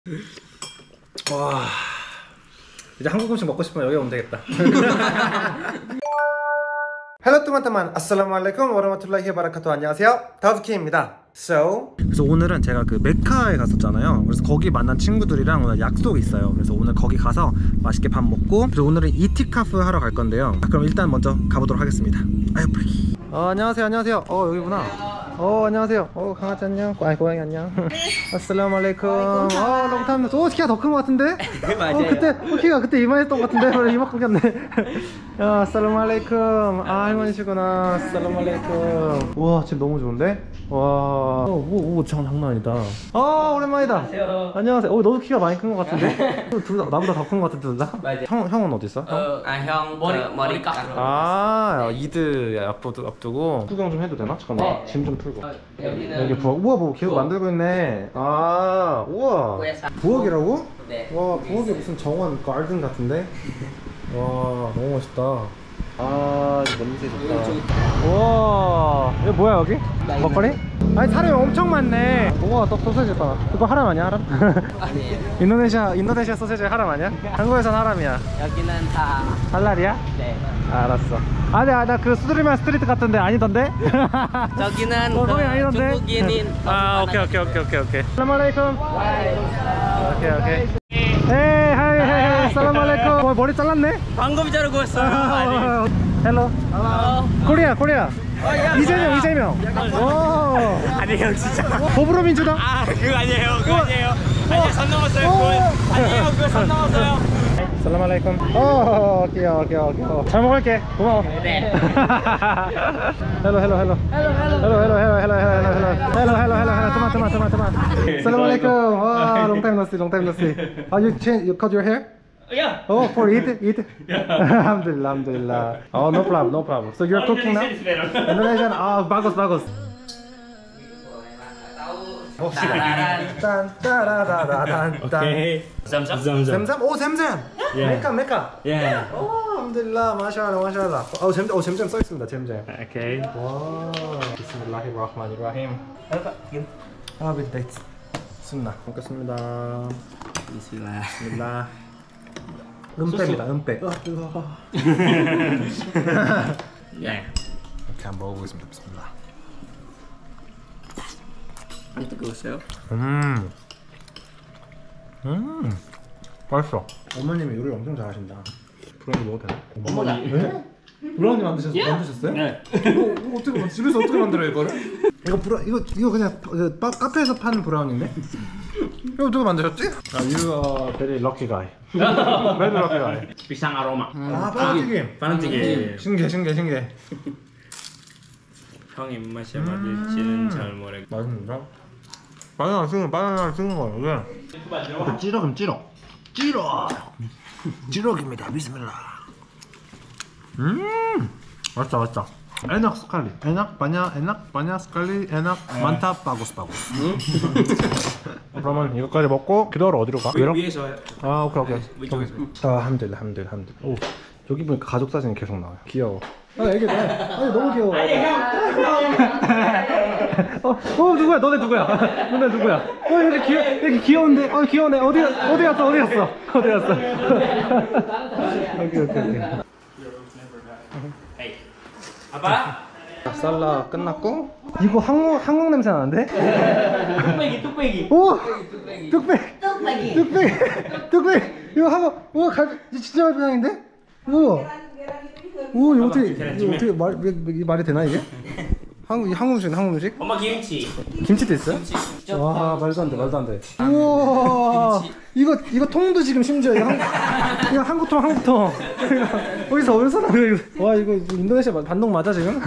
와, 이제 한국 음식 먹고 싶으면 여기 오면 되겠다. Hello teman-teman, assalamualaikum warahmatullahi wabarakatuh. 안녕하세요, 다우드키입니다. 그래서 오늘은 제가 그 메카에 갔었잖아요. 그래서 거기 만난 친구들이랑 오늘 약속이 있어요. 그래서 오늘 거기 가서 맛있게 밥 먹고, 그리고 오늘은 이티카프 하러 갈 건데요. 그럼 일단 먼저 가보도록 하겠습니다. 아유 빨리. 안녕하세요, 안녕하세요. 여기구나. 안녕하세요. 강아지 안녕. 아니 고양이 안녕. 아슬라무알레이쿰. 롱타임. 키가 더 큰 것 같은데? 맞아요. 그때 키가 그때 이만했던 것 같은데 원래 이만큼 겼네. 아슬라무알레이쿰. 할머니시구나. 아슬라무알레이쿰. 와, 집 너무 좋은데? 와. 오, 장난 아니다. 오랜만이다. 안녕하세요. 안녕하세요. 너도 키가 많이 큰 것 같은데? 둘 다 나보다 더 큰 것 같은데 둘 다? 맞아요. 형은 어디 있어? 형 머리 깎으러. 이드 앞두고 구경 좀 해도 되나? 잠깐만. 네. 짐 좀 풀고. 여기는 여기 부엌. 우와, 뭐 계속 만들고 있네. 우와. 부엌이라고? 네. 와, 부엌이 무슨 정원 가든 같은데? 와, 너무 멋있다. 이거 냄새 좋다. 우와, 이거 뭐야 여기? 먹거리? 아니 사람이 엄청 많네. 우와, 또 소세지다. 이거 하람 아니야, 하람? 아니에요. 인도네시아 소세지 하람 아니야? 한국에선 하람이야. 여기는 다 할랄이야? 네. 알았어. 나 그 수드리만 스트리트 같은데 아니던데? 저기는 거기 아니던데? 중국인인. 오케이. 살라말레이쿰. 오케이. 에이, 하이, 살라말레이쿰. 머리 잘랐네? 방금 자르고 왔어요. 헬로. 코리아. 이재명. 아니에요 진짜. 더불어민주당. 그거 아니에요. 아니에요, 선 넘었어요. 그거 선 넘었어요. 살라말레이쿰. 귀여워. 잘 먹을게. 고마워. 네. 헬로. 토마. 살라말레이쿰. long time no see. You cut your hair? Yeah. For eat? Alhamdulillah. No problem. So you're cooking now? Indonesian? Bagus. Okay. Zam. zemzem. 메카. Yeah. 알함들라, 마샬라. 잼잼 써 있습니다. 잼잼. Okay. 와, 비스밀라히르라흐마니르라힘. 비데이트. 순나. 먹겠습니다. 비스밀라. 은빼입니다. 은빼. 뜨거워. 예. 이렇게 한번 먹어보겠습니다. 비스밀라. 안 뜨거우세요? 맛있어. 어머님이 요리 엄청 잘하신다. 브라우니 먹어도 되나? 어머나. 네? 브라우니 만드셨어요? 네. 이거 어떻게 집에서 어떻게 만들어요 이거를? 이거 그냥 카페에서 파는 브라우니인데? 이거 어떻게 만드셨지? You are very lucky guy. Very lucky guy. 비상 아로마. 파란튀김. 신기해. 형 입맛에 맞을지는 잘 모르겠. 맛있는데? 바나나 쓰는 거예요. 이게 찌럭입니다. 비스밀라. 맛있다. 에낙 스칼리. 에낙 바냐 스칼리. 에낙 만타 바고스. 그러면 이거까지 먹고 기도하러 어디로 가? 위에서. 오케이. 위쪽에서. 함들라. 오, 여기 보니까 가족 사진이 계속 나와요. 귀여워. 애기들. 아니 너무 귀여워. 누구야? 너네 누구야? 여기 귀여운데. 귀여우네. 어디 갔어? 오케이. 아빠. 살라 끝났고. 이거 한국 냄새 나는데? 뚝배기. 오! 뚝배기. 이거 한국. 진짜 맛있는데? 이거 어떻게 말이 되나 이게? 한국 음식? 엄마 김치. 김치도 있어요? 와, 말도 안 돼. 우와, 이거 통도 지금 심지어 이거 한국통. 어디서 나요 이거? 와, 이거 인도네시아 반동 맞아 지금?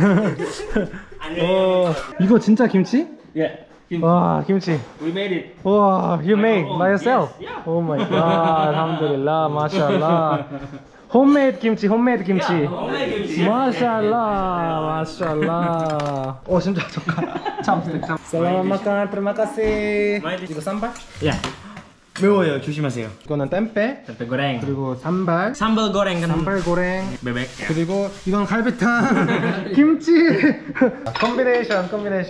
이거 진짜 김치? Yeah. 와, 김치. We made it. 와, you made by yourself? Yes. Oh my god, alhamdulillah, mashallah. 홈메이드 김치. Homemade 김치. 마샬라. 진짜 잠깐. 참. Selamat makan, terima kasih. 이거 쌈발? Yeah. 매워요. 조심하세요. 이거는 땜빼. tempe goreng. 그리고 산발. Sambal goreng kan. 산발 고랭. Bebek. 그리고 이건 갈비탕. 김치. 콤비네이션.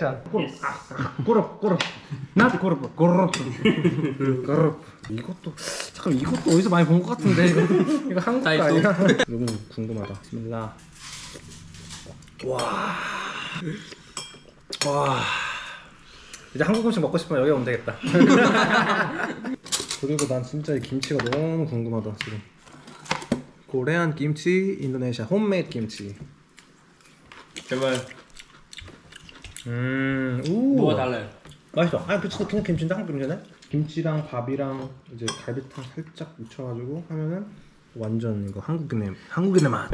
꼬럽. 나도 꼬럽. 이것도 잠깐 이것도 어디서 많이 본 것 같은데 이거 한국 거 아니야? 너무 궁금하다. 비스밀라. 와. 이제 한국 음식 먹고 싶으면 여기 오면 되겠다. 그리고 난 진짜 이 김치가 너무 궁금하다 지금. 코리안 김치, 인도네시아 홈메이드 김치. 제발. 우. 뭐가 달라요? 맛있어. 아, 그냥 김치인데 한국 김치네. 김치랑 밥이랑 이제 갈비탕 살짝 묻혀가지고 하면은 완전 이거 한국인의 맛.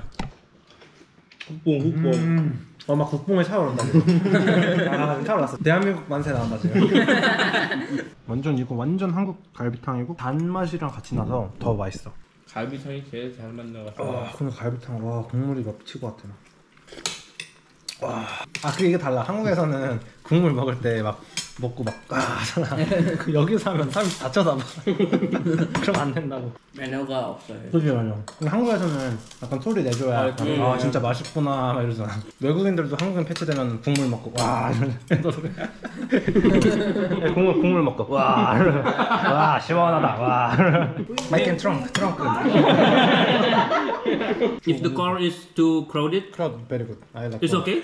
국뽕. 막 국뽕에 차오른다. 아, 차올랐어. 대한민국 만세 나온다 지금. 이거 완전 한국 갈비탕이고 단맛이랑 같이 나서 더 맛있어. 갈비탕이 제일 잘 만나가지고. 근데 갈비탕 국물이 막 미칠 것 같아. 그리고 이게 달라. 한국에서는 국물 먹을 때 막 먹고 막 하잖아. 여기서 하면 사람이 다 쳐다봐. 그럼 안 된다고. 매너가 없어요. 그지 맞아. 근데 한국에서는 약간 소리 내줘야 진짜 맛있구나 막 이러잖아. 외국인들도 한국인 패치되면 국물 먹고 국물 먹고 와 시원하다 Make trunk. If the car is too crowded, Very good. I like it's okay.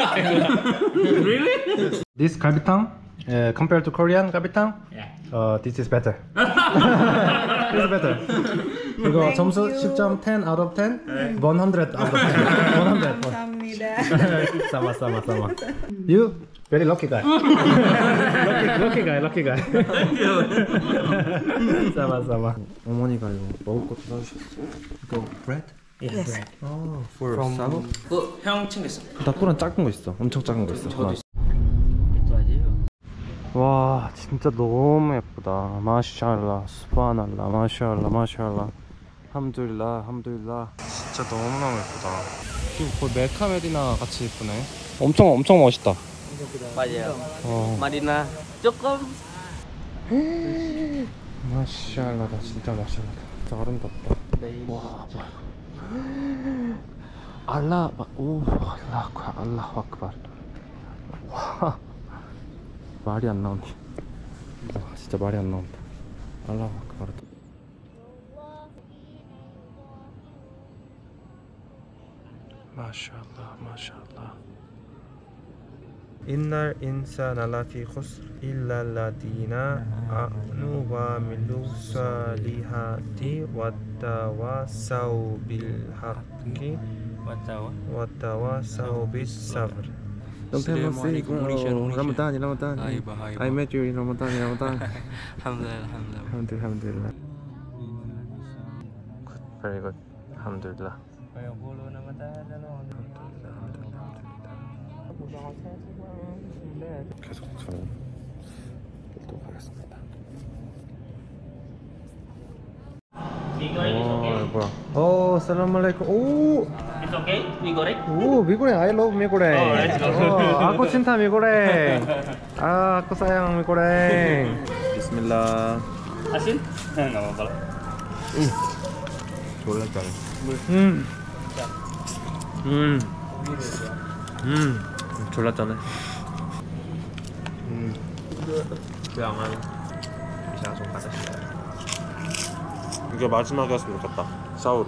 Really? This 갈비탕 compared to Korean 갈비탕, this is better. This is better. 이거 점수 10점 10 out of 10, 100 out of 10. 100. 감사합니다. sama. You very lucky guy. lucky guy. sama. 어머니가 이거 먹을 것도 사주셨어. 이거 bread? Yes. For 사고? 형 챙겼어. 나 또한 작은 거 있어. 엄청 작은 거 있어. 와 진짜 너무 예쁘다. 마샬라 스파날라 마샬라 함두릴라 진짜 너무너무 예쁘다. 지금 거의 메카 메디나 같이 예쁘네. 엄청 멋있다. 맞아요. 어. 마리나 조금. 마샬라다 진짜 마샬라다. 진짜 아름답다. 와 뭐야. 알라후 아크발. 와 말이 안 나온다. 진짜 말이 안 나온다. 알라후 아크발. 마샬라. 인날 인사나 라피 쿠스르 일라 라디나 아누 와 밀루 살리하티 와타와사우 빌하qqi 와타와사우 비사브르. Ramadan. I met you in Ramadan. Alhamdulillah. Good, very good. Alhamdulillah. 계속 저는 또 가겠습니다. 뭐야? 살라말레이쿰. It's okay? Mie goreng? 미고랭. I love 미고랭. aku cinta 미고랭. aku sayang 미고랭. 비스밀라. Asin? Nggak apa-apa lah. 졸라 짜네. 졸라 짜네. 그냥은 이상 좀 받으시다. 이게 마지막이었으면 좋겠다. 샤오르.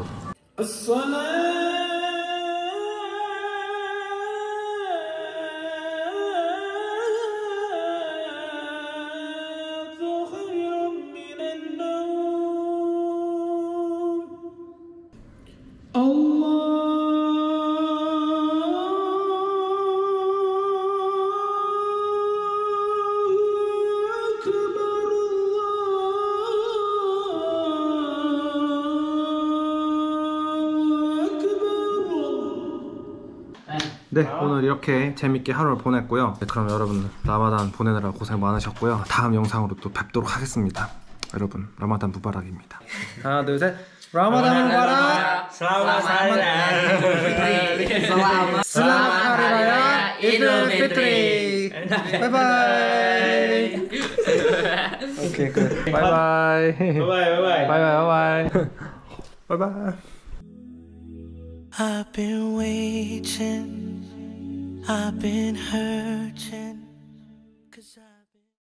네, 오늘 이렇게 재밌게 하루를 보냈고요. 네, 그럼 여러분 라마단 보내느라 고생 많으셨고요. 다음 영상으로 또 뵙도록 하겠습니다. 여러분 라마단 무바락입니다. 하나 둘 셋. 라마단 무바락. Selamat Hari Raya. Selamat Hari Raya Idul Fitri. 바이바이. 오케이 good. 바이바이. 바이바이. 바이바이. 바이바이. I've been waiting, I've been hurting.